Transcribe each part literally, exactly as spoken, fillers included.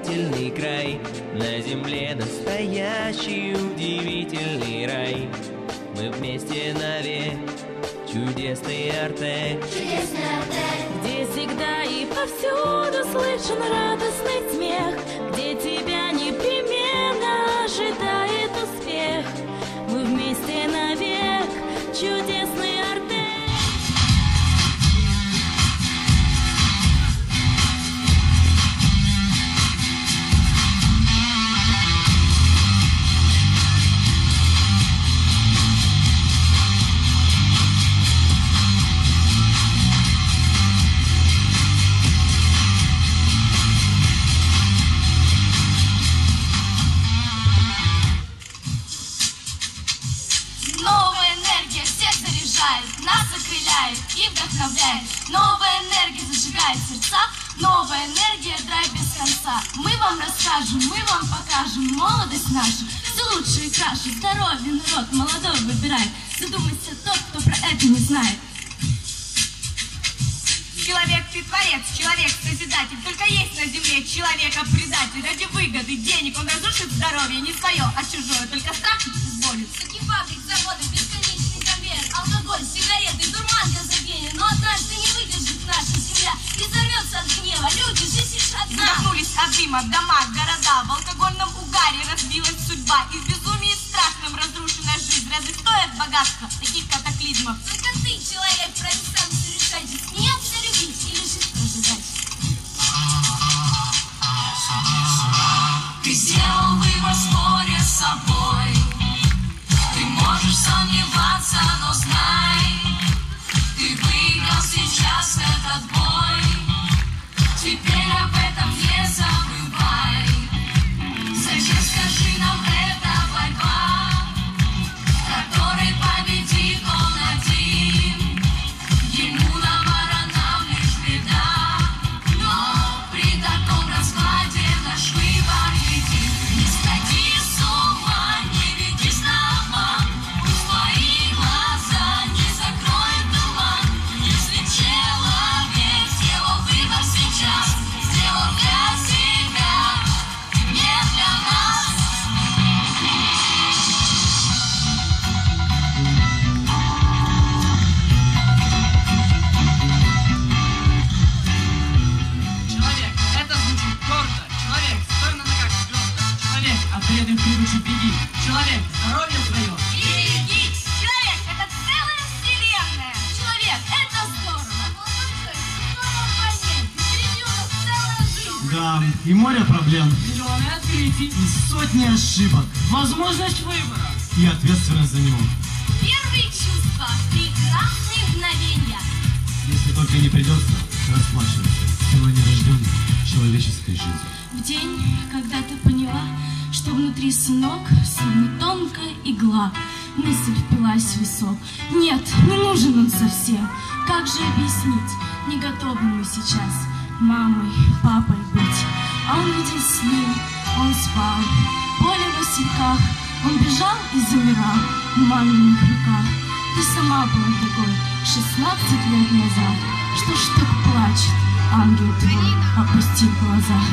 замечательный край, на земле настоящий удивительный рай. Мы вместе навек, чудесный Артек, где всегда и повсюду слышен радостный смех, где тебя непременно ожидает успех. Мы вместе навек, чудесный Артек. Нас окрыляет и вдохновляет. Новая энергия зажигает сердца. Новая энергия, драйв без конца. Мы вам расскажем, мы вам покажем молодость нашу, все лучше и краше. Здоровье народ молодой выбирает. Задумайся тот, кто про это не знает. Человек ты творец, человек созидатель. Только есть на земле человека предатель. Ради выгоды, денег он разрушит здоровье. Не свое, а чужое, только страх не позволит. Сотни фабрик, заводов, бесконечный конвейер. Алкоголь, сигареты, дурман газогенен. Но однажды не выдержит наша земля и взорвется от гнева. Люди же сейчас задохнулись от дыма, дома, города. В алкогольном угаре разбилась судьба. И в безумии страшном разрушена жизнь. Разве стоит богатство таких катаклизмов? Только ты, человек, правильно сам все решать. Смеяться, любить или жить прожигать. Ты сделал выбор, споря с собой. Ты можешь сомневаться, но знай, ты выиграл сейчас этот бой. Теперь об этом не забывай. Зачем, скажи нам, эта борьба, которой победит он один. Ему навара, нам лишь беда, но при таком раскладе наш выбор един. Не сходи с ума, не ведись на обман, пусть твои глаза не закроет туман. Если человек сделал выбор сейчас, сделал для себя, не для нас. Человек, это звучит гордо. Человек, стой на ногах твердо. Человек, ответим крикучи беги. Человек, здоровье свое. Берегись! Человек — это целая вселенная. Человек — это здорово. Впереди у нас целая жизнь. Да, и море проблем, Миллионы открытий. и сотни ошибок, Возможность выбора. и ответственность за него. Первые чувства, прекрасные мгновения. Если только не придется расплачиваться ценой нерожденной человеческой жизни. В день, когда ты поняла, что внутри, сынок, словно тонкая игла, мысль впилась в висок. Нет, не нужен он совсем. Как же объяснить? Не готовы мы сейчас мамой, папой быть. А он видел сны, он спал, поле в васильках. Он бежал и замирал в маминых руках. Ты сама была такой шестнадцать лет назад. Что ж так плачет ангел твой, опустив глаза?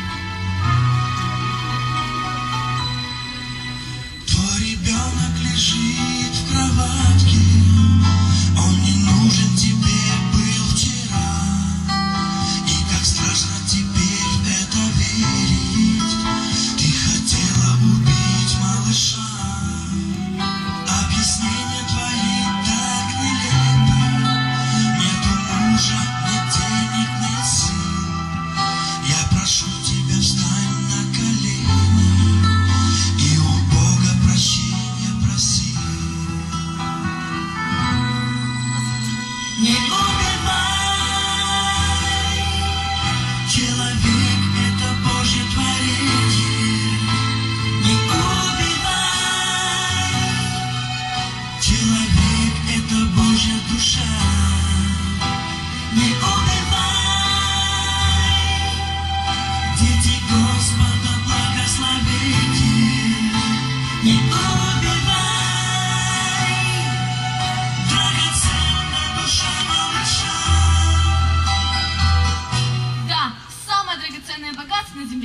Твой ребенок лежит в кроватке, он не нужен тебе был вчера. И как страшно теперь в это верить. Ты хотела убить малыша. Объяснения твои так нелепы. Нету мужа, нет денег, нет сил. Я прошу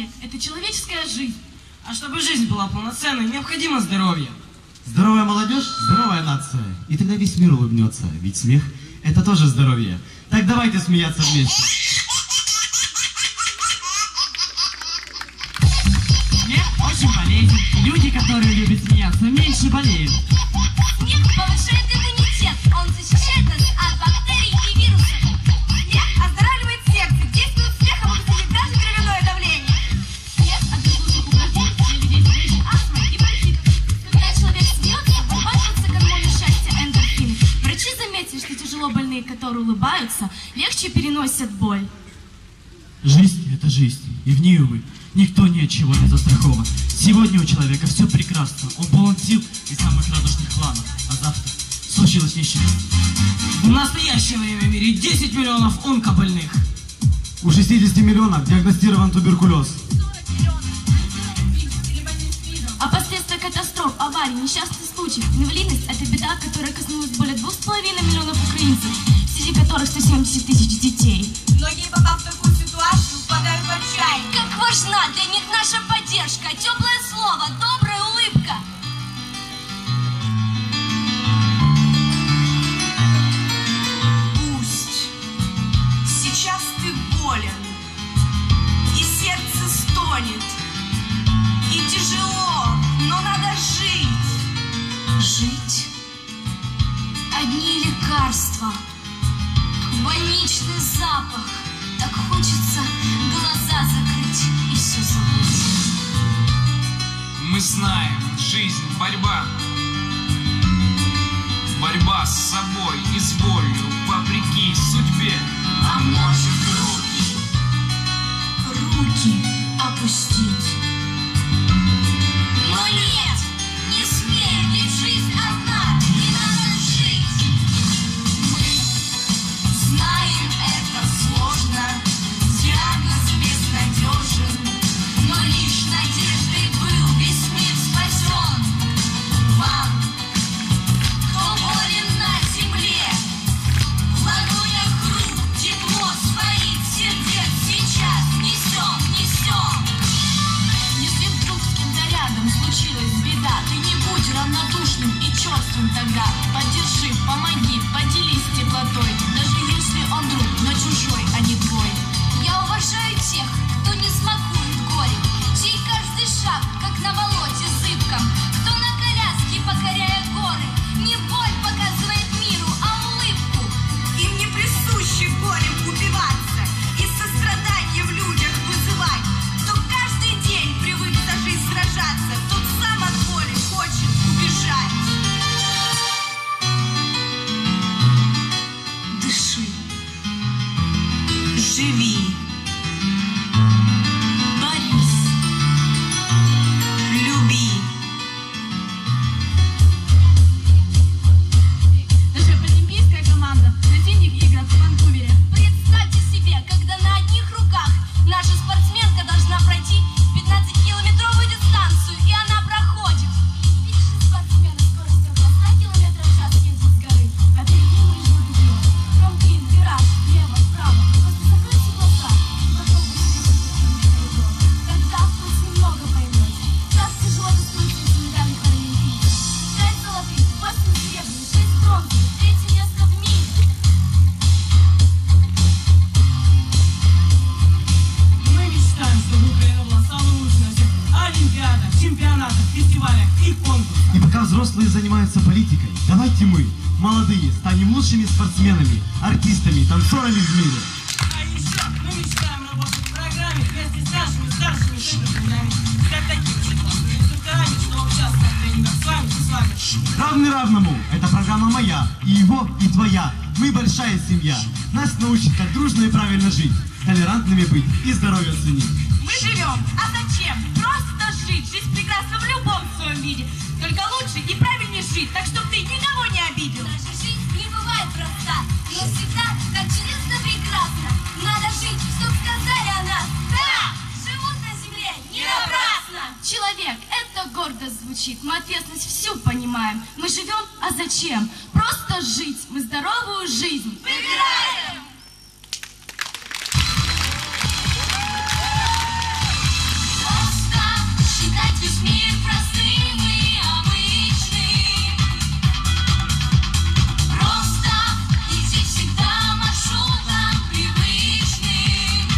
Человек – это человеческая жизнь. А чтобы жизнь была полноценной, необходимо здоровье. Здоровая молодежь – здоровая нация. И тогда весь мир улыбнется, ведь смех – это тоже здоровье. Так давайте смеяться вместе. Смех очень полезен. Люди, которые любят смеяться, меньше болеют. Смех повышает иммунитет, он защищает нас от бактерий и вирусов. Смех оздоравливает сердце, действует смехом усилит даже кровяное давление. Смех от беззвучных упражнений для людей с болезнью астмы и бронхит. Когда человек смеется, вырабатываются гормоны счастья эндорфин. Врачи заметили, что тяжело больные, которые улыбаются, легче переносят боль. Жизнь – это жизнь, и в ней, увы, никто ни от чего не застрахован. Сегодня у человека все прекрасно, он полон сил и самых радужных планов, а завтра случилось несчастье. В настоящее время в мире десять миллионов онкобольных. У шестидесяти миллионов диагностирован туберкулез. А последствия катастроф, аварий, несчастных случаев, инвалидность – это беда, которая коснулась более двух с половиной миллионов украинцев, среди которых сто семьдесят тысяч детей. Многие, попав в такую ситуацию, впадают в отчаяние. Как важна для них наша поддержка, теплое слово, добрая улыбка. Пусть сейчас ты болен, и сердце стонет, и тяжело, но надо жить. Жить. Одни лекарства, больничный запах. Так хочется глаза закрыть и все забыть. Мы знаем, жизнь — борьба. Борьба с собой и с болью, вопреки судьбе. А может руки, руки опустить. Но нет, не смей, ведь жизнь одна, не надо жить. Мы знаем, это сложно, диагноз безнадежен, но лишь надеждой был весь мир спасен. Вам, кто болен на земле, в ладонях рук тепло своих сердец сейчас несем, несем. Если вдруг с кем-то рядом случилась беда, ты не будь равнодушным и черствым тогда. Поддержи, помоги, поделись теплотой, даже если он друг, но чужой, а не твой. Я уважаю тех, кто не смакует горе, чей каждый шаг, как на болоте зыбком, кто на коляске, покоряя горы, не боль показывает миру, а улыбку. Им не присуще горем убиваться и сострадание в людях вызывать. Кто каждый день привык за жизнь сражаться, тот сам от боли хочет убежать. Дыши. Живи, Борис. люби. Наша олимпийская команда на зимних играх в Ванкувере. Представьте себе, когда на одних руках наша спортсменка должна пройти пятнадцатикилометровую дистанцию, и она проходит. Видишь, спортсмены скоростью около ста километров в час едет с горы, а перед ним лишь бегут. Трамплин, вираж, влево, вправо. Просто закройте глаза, потом тогда пусть немного поймете. Так тяжело достаются эти медали паралимпийцев. Пять золотых, восемь серебряных, шесть бронзовых, третье место в мире. Мы мечтаем, чтобы Украина была самой лучшей на всех олимпиадах, чемпионатах, фестивалях и конкурсах. И пока взрослые занимаются политикой, давайте мы, молодые, станем лучшими спортсменами, артистами, танцорами в мире. А еще мы мечтаем работать в программе вместе с нашими старшими суперзвездами, как такими же классными инструкторами, что участвуют в тренингах с вами и с вами. Равный равному. Это программа моя, и его, и твоя. Мы большая семья. Нас научат, как дружно и правильно жить, толерантными быть и здоровье ценить. Мы живем, а зачем? Просто жить. Жизнь прекрасна в любом своем виде. Только лучше и правильнее жить, так чтобы ты никого не обидел. Наша жизнь не бывает проста, но всегда так чудесно прекрасно. Надо жить, чтоб сказали о нас. Да, живут на земле не напрасно. Человек, это гордо звучит, мы ответственность всю понимаем. Мы живем, а зачем? Просто жить, мы здоровую жизнь Выбираем! Весь мир простым и обычным. Просто иди всегда маршрутом привычным.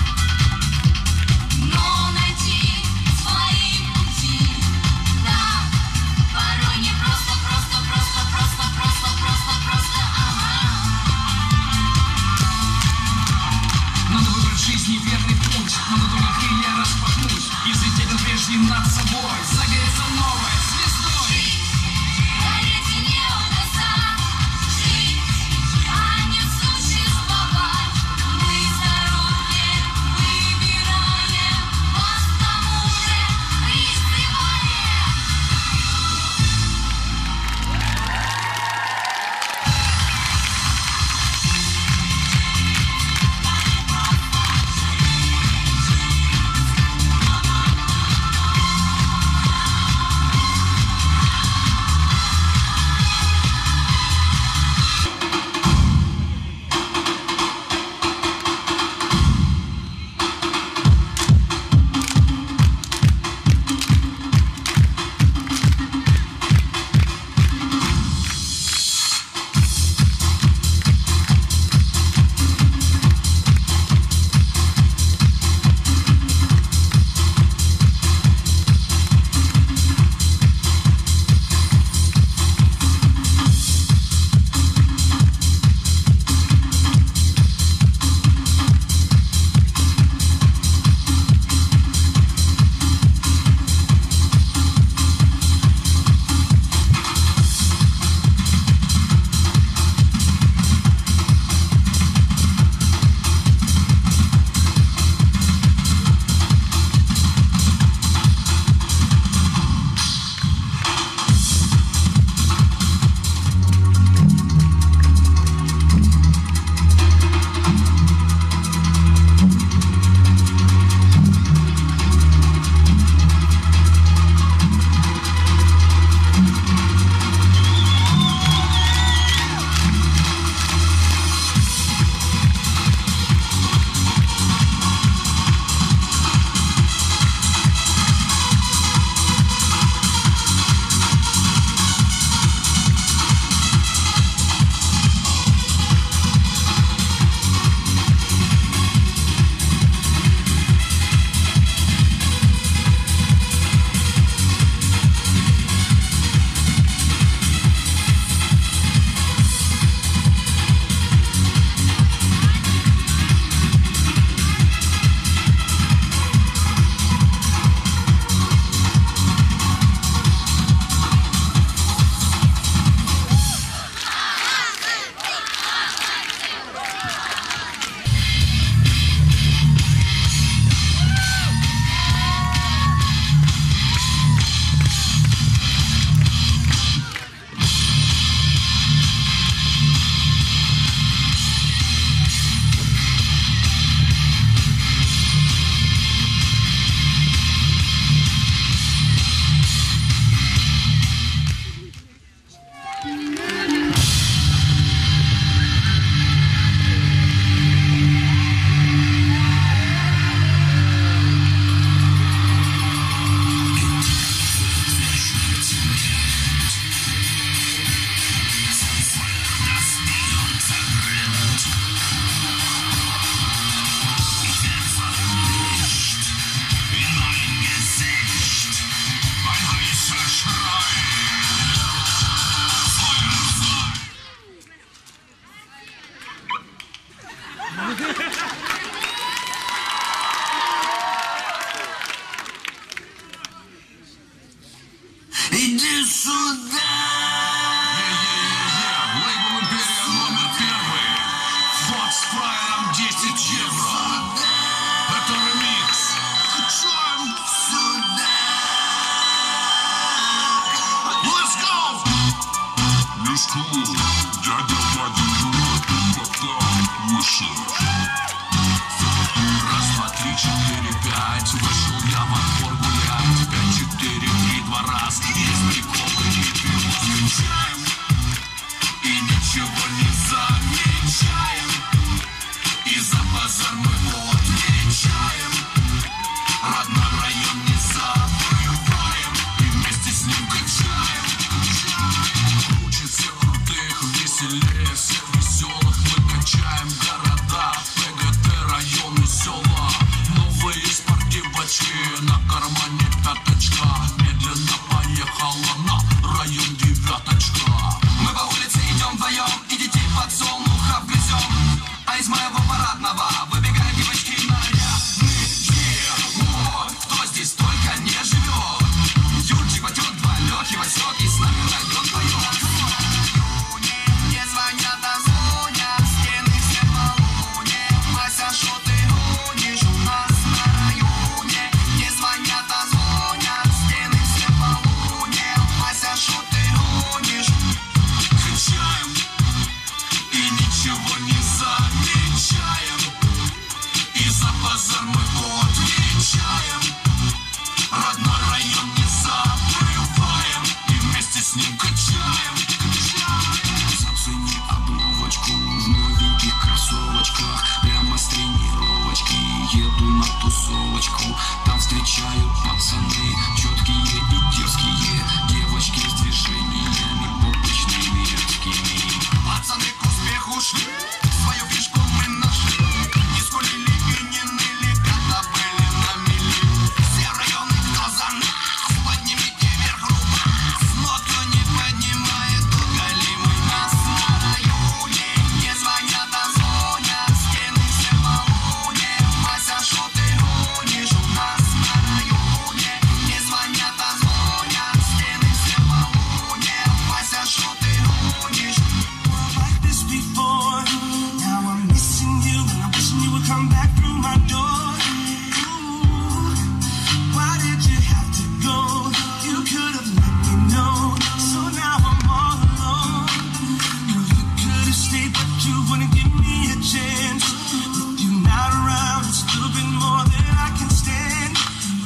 Но найти свои пути. Да, порой не просто, просто, просто, просто, просто, просто, просто, ага. Надо выбрать в жизни верный путь, надо только крылья распахнуть и взлететь над прежним над собой, загореться новой звездой. Гореть и не угасать, жить, а не существовать. Мы с дороги выбираем, вас к тому же призываем. Иди сюда! Лейбл «Империя» номер первый. Вот с фраером десять евро. Это ремикс. Качаем Сюда! Let's go! Let's go. Дядя Вадик, пока выше. Раз, два, три, четыре, пять. Вышел я в отбор гулять. Пять, четыре, три, два раз. Есть приколы, ничего скучаем. И ничего не замечаем. И за базар мы отвечаем. Родной район не забываем. своем девяточка. Мы по улице идем вдвоем и детей подсолнухов грызем. А из моего парадного выбегают девочки нарядные. О, кто здесь только не живет. Юрчик, Ватек, два Лехи, Васек, и с нами район поет. Не звонят, а звонят, стены все полуне. Вася, шо ты гонишь у нас на районе? Не звонят, а звонят, стены все полуне. Вася, шо ты гонишь? Качаем и ничего не замечаем. И за базар мы отвечаем. Родной район не забываем. И вместе с ним качаем, качаем. Зацени обновочку в новеньких кроссовочках. Прямо с тренировочки еду на тусовочку. Там встречаю пацаны четкие и дерзкие. Девочки с движениями попочными резкими. Пацаны к успеху шли, свою фишку мы нашли. Не скулили и не ныли, ребята были на мели. Все районы, кто за нас, поднимите вверх руку. Но кто не поднимает, тот голимый нас на районе. Не звонят, а звонят, стены все полуне. Вася, шо ты гонишь у нас на районе? Не звонят, а звонят, стены все полуне. Вася, шо ты гонишь? Like this before, now I'm missing you and I'm wishing you would come back through my door. Ooh, why did you have to go? You could have let me know. So now I'm all alone. Girl, you could have stayed, but you wouldn't give me a chance. With you not around, it's a little bit more than I can stand.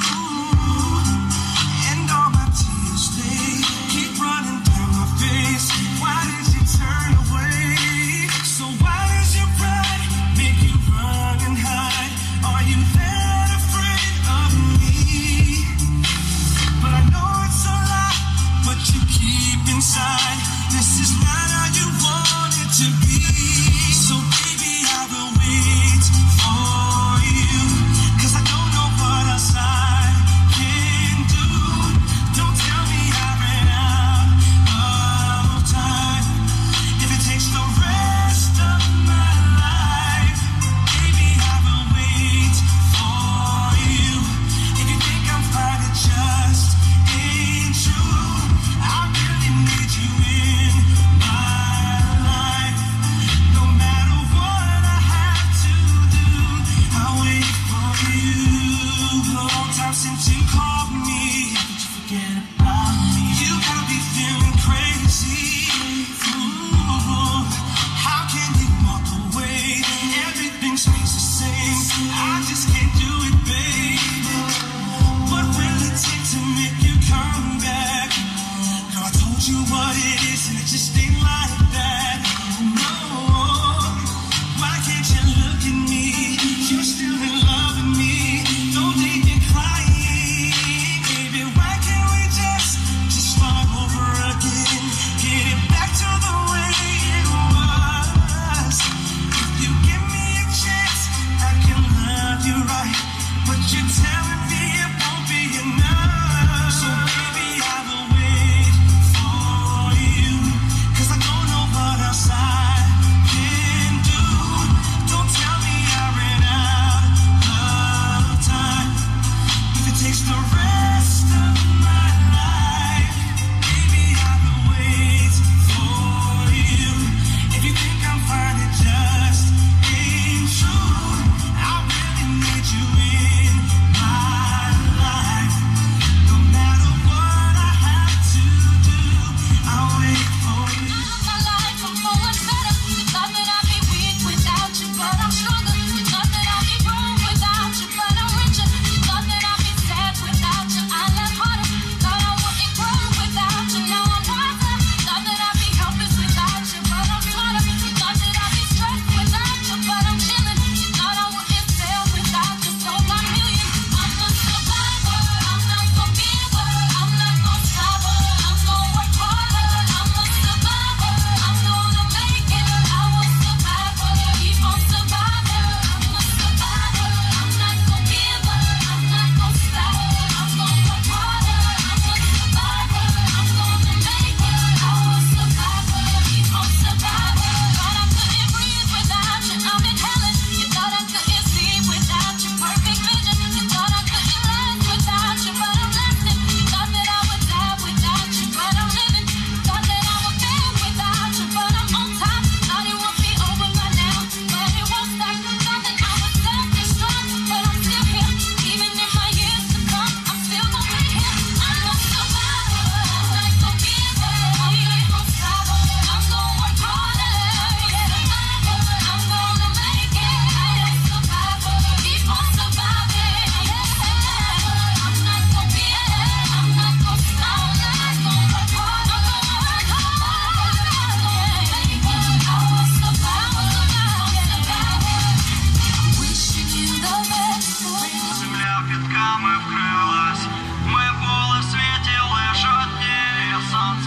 Ooh, and all my tears, they keep running down my face. Why did you turn away? So why does your pride make you run and hide? Are you that afraid of me? But I know it's a lie, what you keep inside. This is not how you want it to be. So baby, I will wait for you, 'cause I don't know what else I can do. Don't tell me I ran out of time. If it takes the rest of my life, baby, I will wait for you. If you think I'm fine, it just ain't true. I really need you in my life. No matter what I have to do, I'll wait for you. A long time since you called me. How could you forget about me? You gotta be feeling crazy. Ooh, how can you walk away? Everything stays the same. I just can't do it, baby. What will it take to make you come back? Girl, I told you what it is, and it just ain't like that. No, why can't you look at me? You're still in love with me. Don't leave me crying, baby. Why can't we just just start over again? Get it back to the way it was. If you give me a chance, I can love you right. But you're telling me it won't be enough. So baby, I will wait for you, 'cause I don't know what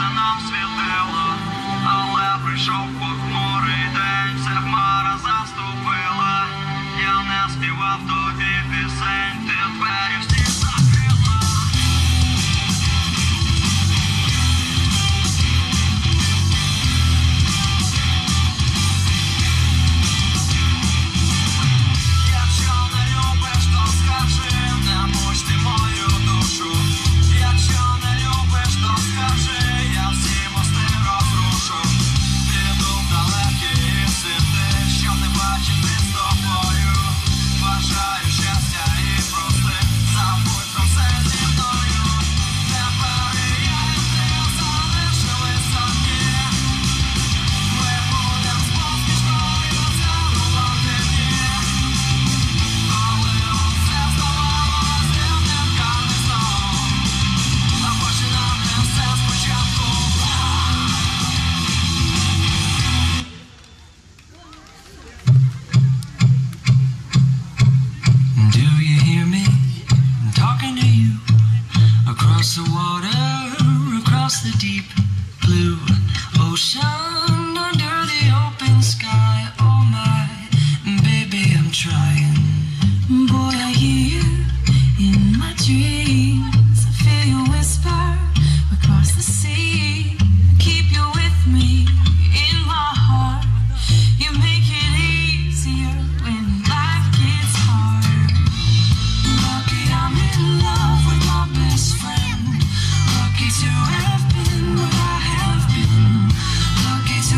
сонце нам світило, але прийшов похмурий день, вся хмара заступила. Я не співав тобі пісень, ти двері всі закрила. Якщо не любиш, то скажи, не муч ти мою душу. Якщо не любиш, то скажи, я всі мости розрушу. Піду в далекі світи, щоб не бачити з тобою. Бажаю щастя і прости, забудь про все зі мною. Тепер і я, і ти залишились самі. Ми будем з посмішкою цілувати дні. Коли усе здавалось дивним камінцем, а починав не все спочатку. Do you hear me talking to you across the water, across the deep blue ocean, under the open sky? Oh my, baby, I'm trying. Boy, I hear you in my dreams. I feel you whisper across the sea. I keep you with me in my heart. You make it easier when life gets hard. Lucky I'm in love with my best friend. Lucky to have been what I have been. Lucky to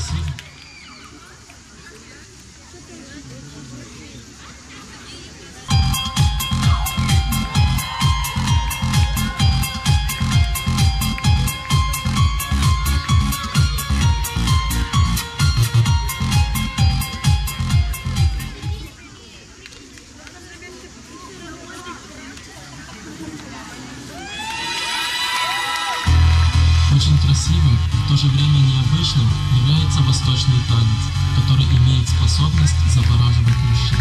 красиво. Очень красивым, в то же время необычным является восточный танец, который имеет способность завораживать мужчин.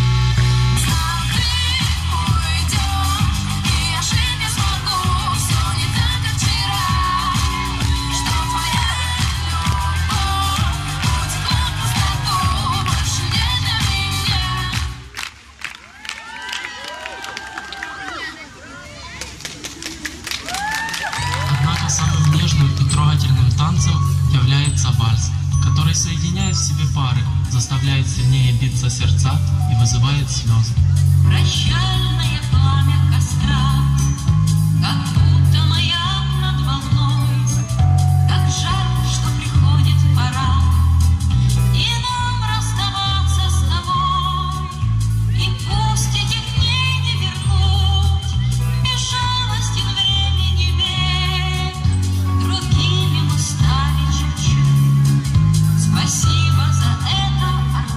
Самым нежным и трогательным танцем является вальс, который соединяет в себе пары, заставляет сильнее биться сердца и вызывает слезы. Прощальное пламя костра, как будто маяк над волной, как жаль, что приходит пора, и нам расставаться с тобой, и пусть этих дней не вернуть, безжалостен времени век. Другими мы стали чуть-чуть. Спасибо за это,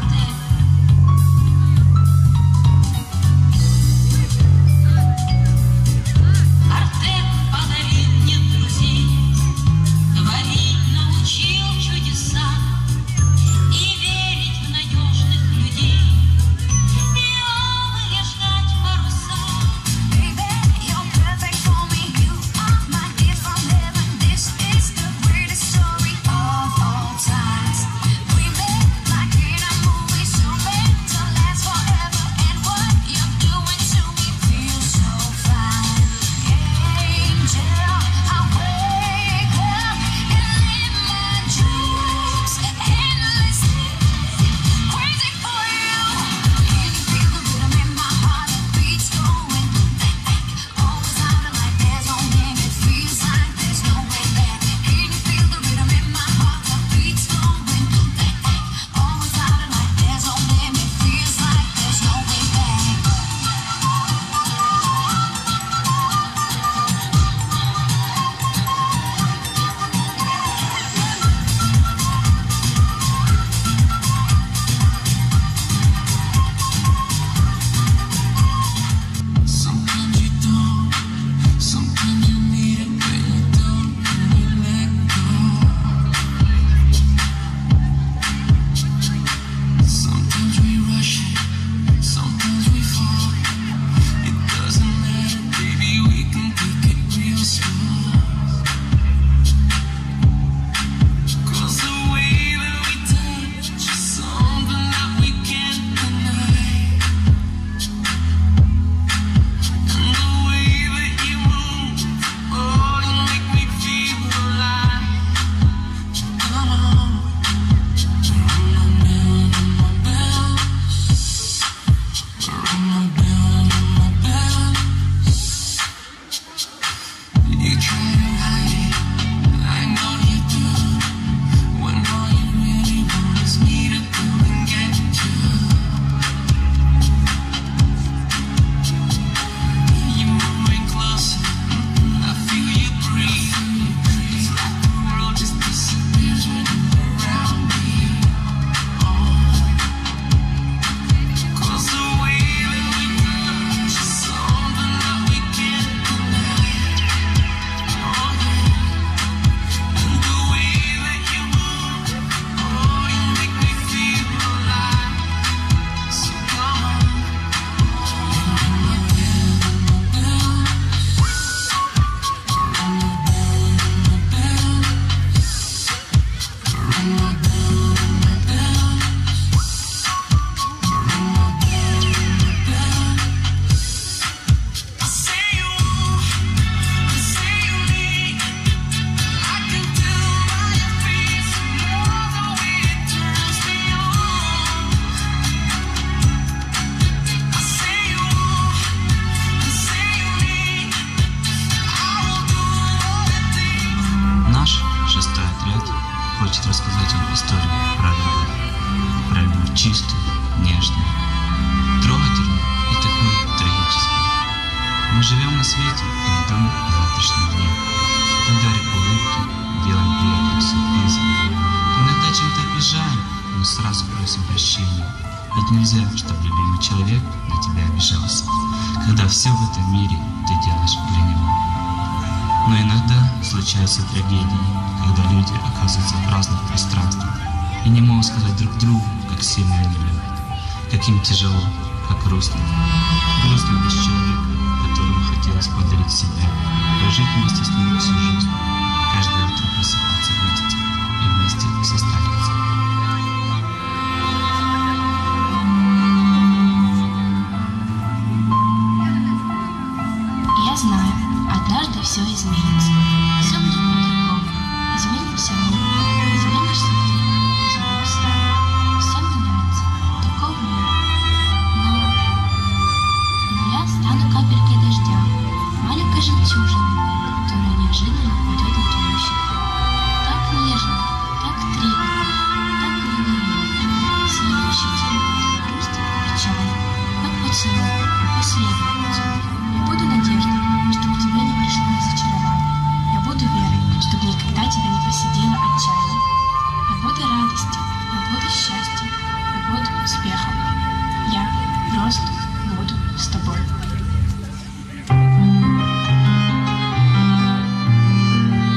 Артек. хочет рассказать вам историю про любовь. Про любовь чистую, нежную, трогательную и такую трагическую. Мы живем на свете и не думаем о завтрашнем дне. Мы дарим улыбки, делаем приятные сюрпризы. Иногда чем-то обижаем, но сразу просим прощения. Ведь нельзя, чтобы любимый человек на тебя обижался, когда все в этом мире ты делаешь для него. Но иногда случаются трагедии, когда люди оказываются в разных пространствах и не могут сказать друг другу, как сильно они любят, как им тяжело, как грустно. Грустно без человека, которому хотелось подарить себя, прожить вместе с ним всю жизнь, каждое утро просыпаться вместе и вместе состариться. Я знаю, однажды все изменится. Все будет по-другому. Изменимся мы, изменишься ты, изменимся я. Всем меняется. Таков мир. Но... Но я стану капелькой дождя, маленькой жемчужиной, которая неожиданно упадет на твою щеку. Так нежно, так трепетно, так невинно. Сильно ощутимо твою грусть и печаль. Как поцелуй, последний поцелуй. Я буду надеждой, чтобы в тебя не пришло разочарование. Я буду верой, чтобы никогда тебя не посидела отчаяние. Я буду радостью, я буду счастьем, я буду успехом. Я просто буду с тобой.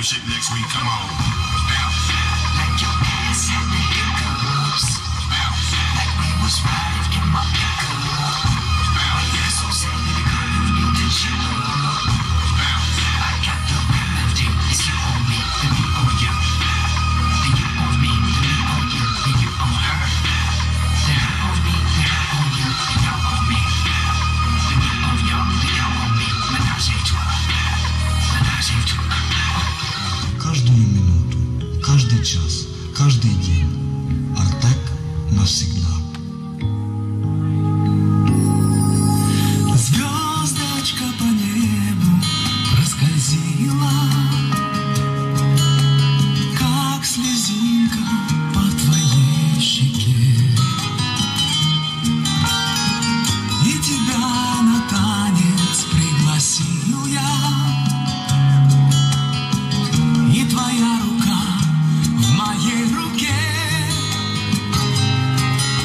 shit next week. Come on. Bounce. Like your ass had the hiccups. Bounce. Like we was riding in my pickup. Bounce. Yeah, so sad, baby girl, you need to chill up. Bounce. I got the remedy. It's you on me, then me on you. Then you on me, then me on you. Then you on her. Then her on me, then her on you. Then y'all on me. Then me on y'all, then y'all on me. Menage a trois. Menage a trois. Каждую минуту, каждый час, каждый день Артек навсегда. Звездочка по небу проскользила, как слезинка по твоей щеке. И тебя на танец пригласил я, и твоя рука в моей руке.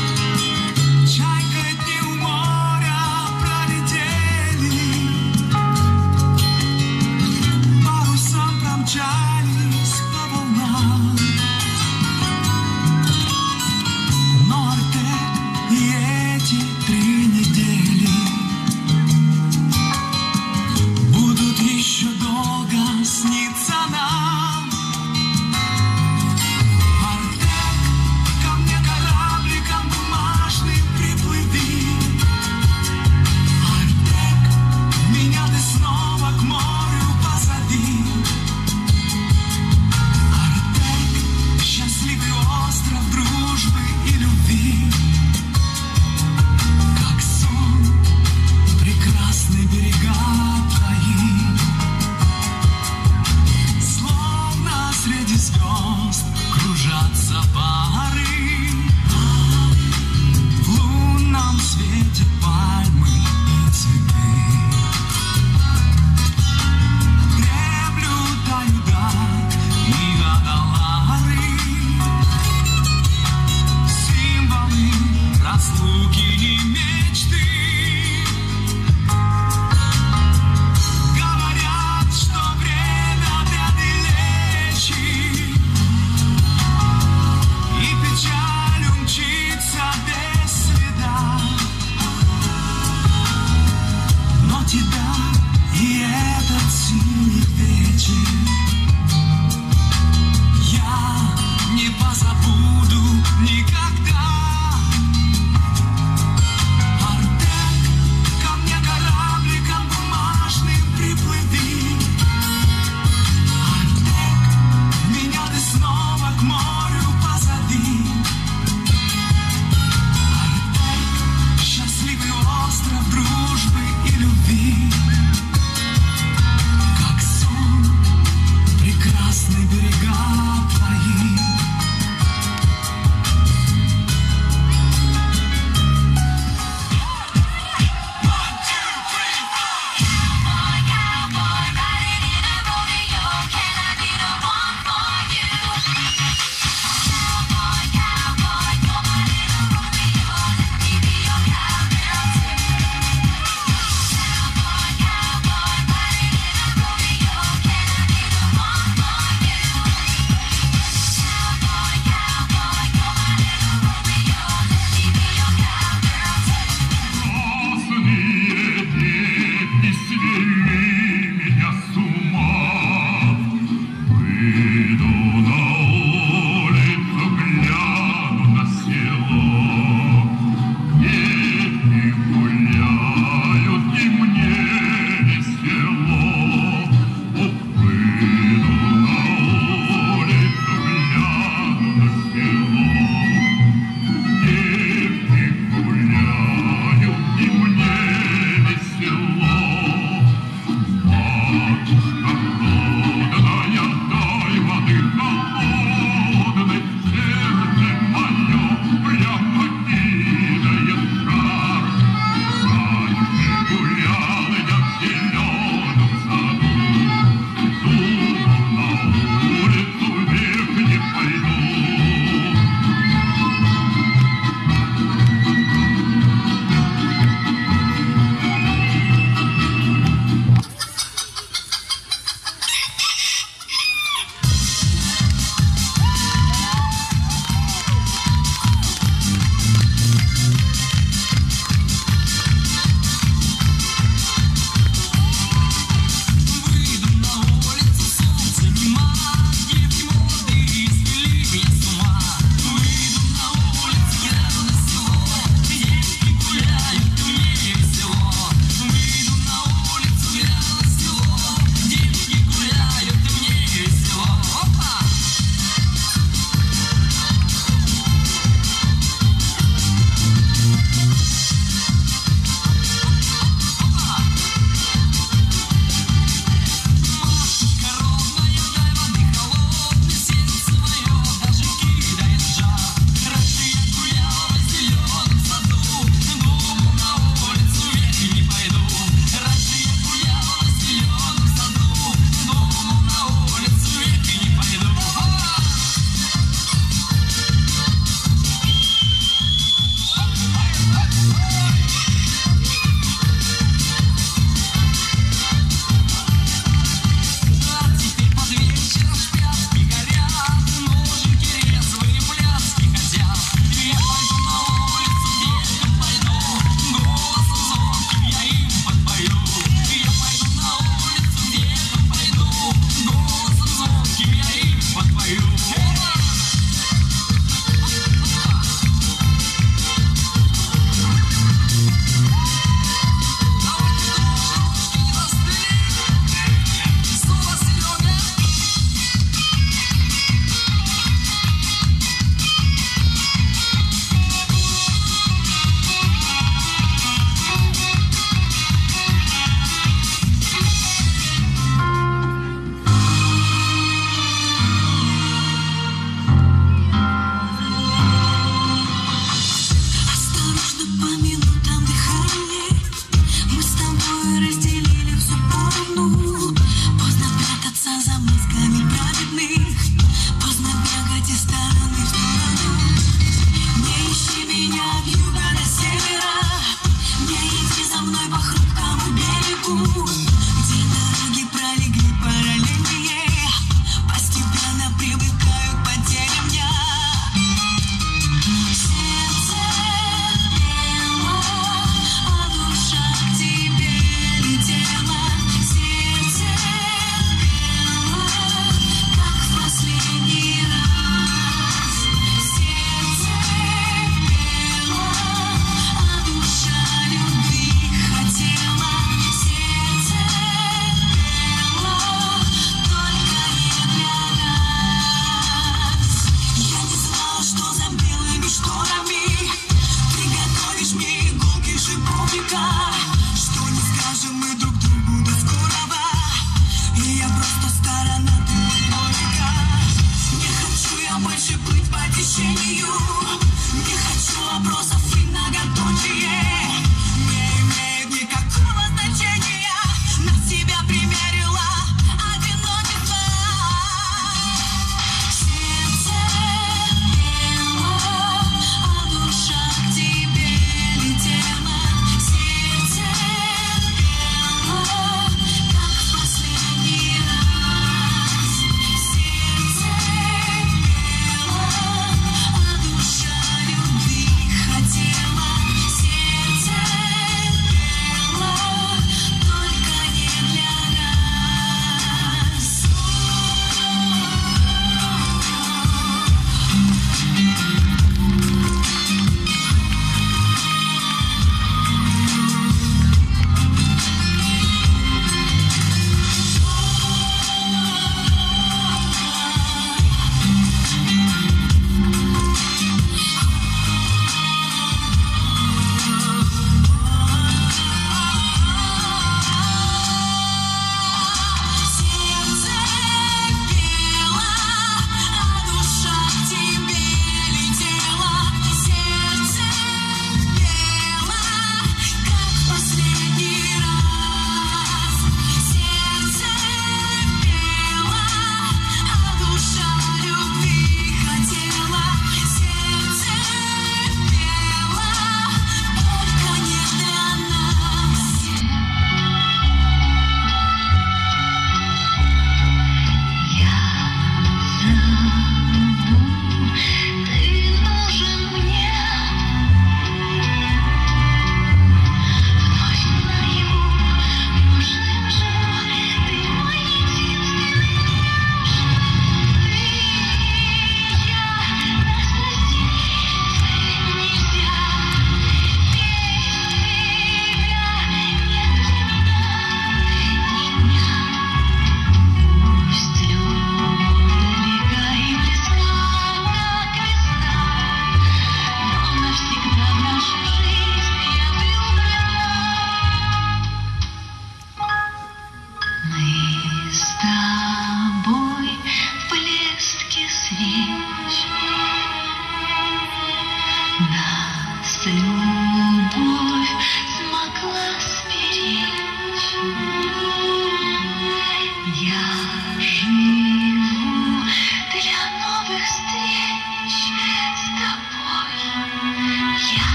Sing